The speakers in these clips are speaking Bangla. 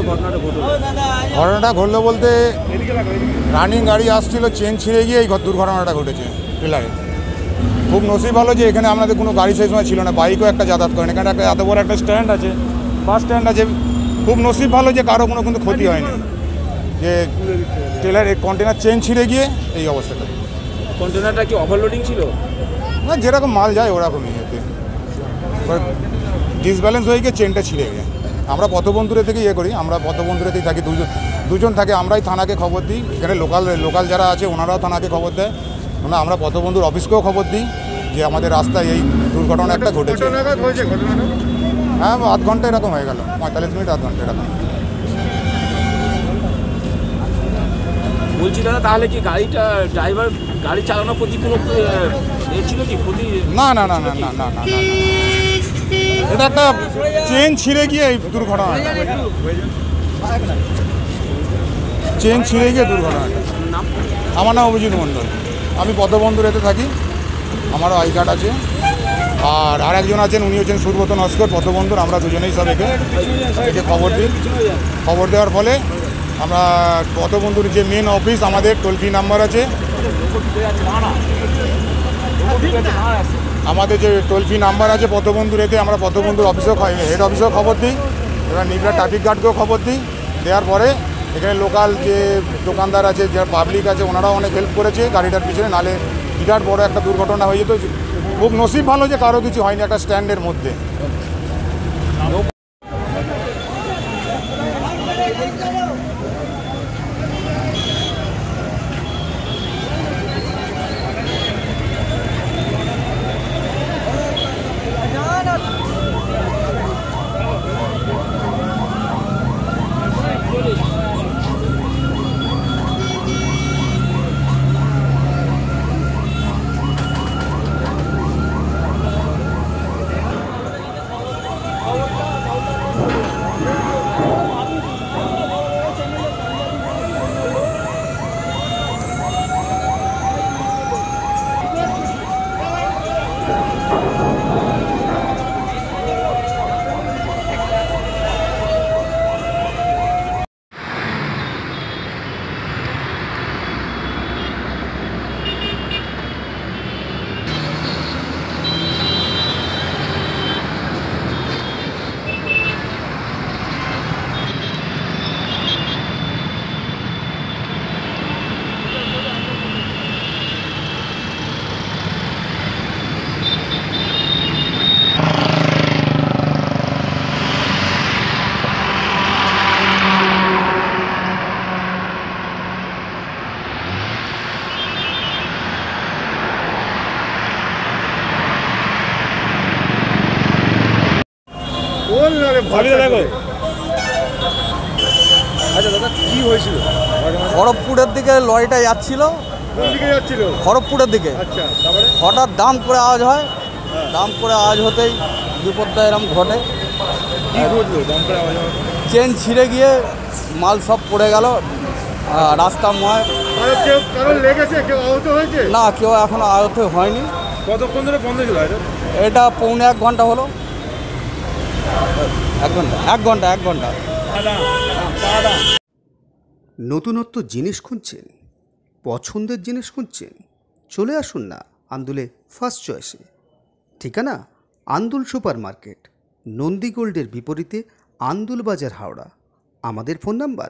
ঘটনাটা ঘটলো বলতে রানিং গাড়ি আসছিল, চেন ছিঁড়ে গিয়ে এই দুর্ঘটনাটা ঘটেছে পিলারে। খুব নসিব ভালো যে এখানে আমাদের কোনো গাড়ি সেই সময় ছিল না, বাইকও একটা যাতায়াত করেন। এখানে একটা এত বড় একটা স্ট্যান্ড আছে, বাস স্ট্যান্ড আছে। খুব নসিব ভালো যে কারো কোনো কিন্তু ক্ষতি হয়নি, যে ট্রেলার কন্টেনার চেন ছিঁড়ে গিয়ে এই অবস্থাটা। কন্টেনারটা কি ওভারলোডিং ছিল? না, যেরকম মাল যায় ওরকমই এতে ডিসব্যালেন্স হয়ে গিয়ে চেনটা ছিঁড়ে গিয়ে। আমরা পথবন্ধুরে থেকে করি, আমরা পথবন্ধুরেতেই থাকি, দুজন থাকে। আমরাই থানাকে খবর দিই, এখানে লোকাল যারা আছে ওনারাও থানাকে খবর দেয়। আমরা পথবন্ধুর অফিসকেও খবর দিই যে আমাদের রাস্তায় এই দুর্ঘটনা একটা ঘটেছে। হ্যাঁ, আধ ঘন্টা এরকম হয়ে গেল, 45 মিনিট আধ ঘন্টা এরকম। বলছি দাদা, তাহলে কি ড্রাইভার গাড়ি চালানোর প্রতি কোনো ছিল কি ক্ষতি? না না না না না না না, এটা একটা চেন ছিঁড়ে গিয়ে এই দুর্ঘটনা, চেন ছিঁড়ে গিয়ে দুর্ঘটনাটা। আমার নাম অভিজিৎ মণ্ডল, আমি পথবন্ধুর এতে থাকি, আমারও আই কার্ড আছে। আর আরেকজন আছেন, উনি হচ্ছেন সুব্রত নস্কর, পথবন্ধুর। আমরা দুজনেই সব একে খবর দিই। খবর দেওয়ার ফলে আমরা পথবন্ধুর যে মেন অফিস, আমাদের টোল ফ্রি নাম্বার আছে, আমাদের যে টোল ফ্রি নাম্বার আছে পথবন্ধুর এতে, আমরা পথবন্ধুর অফিসেও হেড অফিসেও খবর দিই। এবার নিবরা ট্রাফিক গার্ডকেও খবর দিই। দেওয়ার পরে এখানে লোকাল যে দোকানদার আছে, যারা পাবলিক আছে, ওনারাও অনেক হেল্প করেছে গাড়িটার পিছনে, নাহলে বিরাট বড় একটা দুর্ঘটনা হয়ে যেত। খুব নসিব ভালো যে কারো কিছু হয়নি একটা স্ট্যান্ডের মধ্যে। আচ্ছা দাদা, কি হয়েছিল? খড়গপুরের দিকে লরিটা যাচ্ছিল, খড়গপুরের দিকে। আচ্ছা, তারপরে হঠাৎ দাম করে আওয়াজ হয়, দাম করে আওয়াজ হতেই বিপদটা এরকম ঘটে। কি ঘটলো? দাম করে আওয়াজ? চেন ছিঁড়ে গিয়ে মাল সব পড়ে গেল রাস্তাময়। না, কেউ এখনো আহত হয়নি। কতক্ষণ ধরে বন্ধ ছিল? এটা পৌনে 1 ঘন্টা হলো। 1 ঘন্টা। নতুনত্ব জিনিস খুঁজছেন, পছন্দের জিনিস খুঁজছেন, চলে আসুন না আন্দুলে ফার্স্ট চয়েসে। ঠিকানা আন্দুল সুপার মার্কেট, নন্দীগোল্ডের বিপরীতে, আন্দুল বাজার, হাওড়া। আমাদের ফোন নাম্বার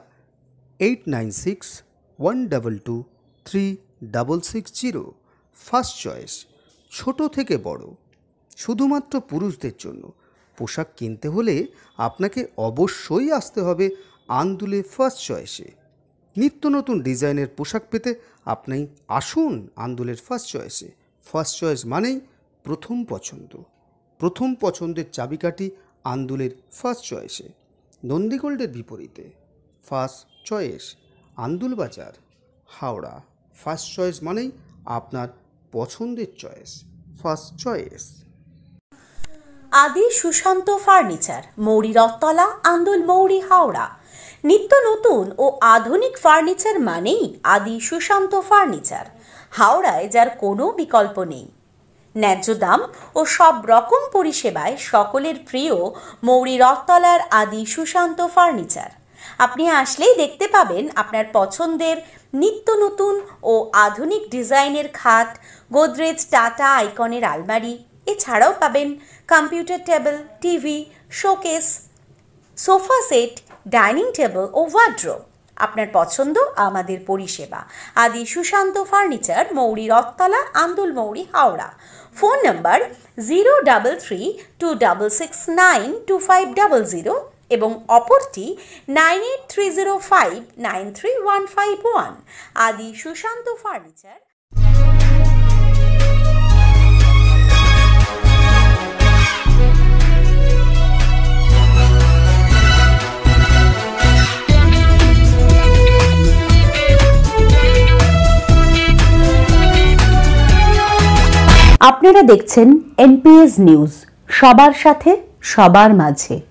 8961223660। ফার্স্ট চয়েস, ছোট থেকে বড়, শুধুমাত্র পুরুষদের জন্য। পোশাক কিনতে হলে আপনাকে অবশ্যই আসতে হবে আন্দুলে ফার্স্ট চয়েসে। নিত্য নতুন ডিজাইনের পোশাক পেতে আপনি আসুন আন্দুলের ফার্স্ট চয়েসে। ফার্স্ট চয়েস মানেই প্রথম পছন্দ, প্রথম পছন্দের চাবিকাঠি আন্দুলের ফার্স্ট চয়েসে, নন্দীগোল্ডের বিপরীতে। ফার্স্ট চয়েস, আন্দুল বাজার, হাওড়া। ফার্স্ট চয়েস মানেই আপনার পছন্দের চয়েস, ফার্স্ট চয়েস। আদি সুশান্ত ফার্নিচার, মৌরি রথতলা, আন্দুল মৌরি, হাওড়া। নিত্য নতুন ও আধুনিক ফার্নিচার মানেই আদি সুশান্ত ফার্নিচার। হাওড়ায় যার কোনো বিকল্প নেই। ন্যায্য দাম ও সব রকম পরিষেবায় সকলের প্রিয় মৌরি রথতলার আদি সুশান্ত ফার্নিচার। আপনি আসলেই দেখতে পাবেন আপনার পছন্দের নিত্য নতুন ও আধুনিক ডিজাইনের খাট, গোদরেজ টাটা আইকনের আলমারি, এছাড়াও পাবেন computer table, TV, showcase, sofa set, dining table ও ওয়ার্ড্রোব। আপনার পছন্দ, আমাদের পরিষেবা। আদি সুশান্ত ফার্নিচার, মৌরি রথতলা, আন্দুল মৌরি, হাওড়া। ফোন নম্বর 03326692500 এবং অপরটি 9830593151। আদি সুশান্ত ফার্নিচার। আপনারা দেখছেন এনপিএস নিউজ, সবার সাথে সবার মাঝে।